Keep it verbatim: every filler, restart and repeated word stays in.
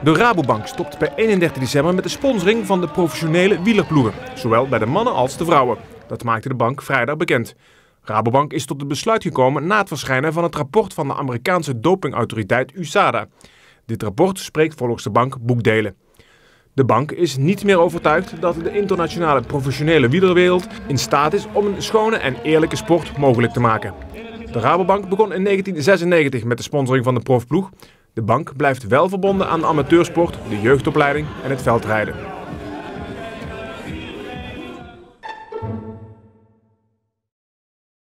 De Rabobank stopt per eenendertig december met de sponsoring van de professionele wielerploegen, zowel bij de mannen als de vrouwen. Dat maakte de bank vrijdag bekend. Rabobank is tot het besluit gekomen na het verschijnen van het rapport van de Amerikaanse dopingautoriteit U S A D A. Dit rapport spreekt volgens de bank boekdelen. De bank is niet meer overtuigd dat de internationale professionele wielerwereld in staat is om een schone en eerlijke sport mogelijk te maken. De Rabobank begon in negentien zesennegentig met de sponsoring van de profploeg. De bank blijft wel verbonden aan de amateursport, de jeugdopleiding en het veldrijden.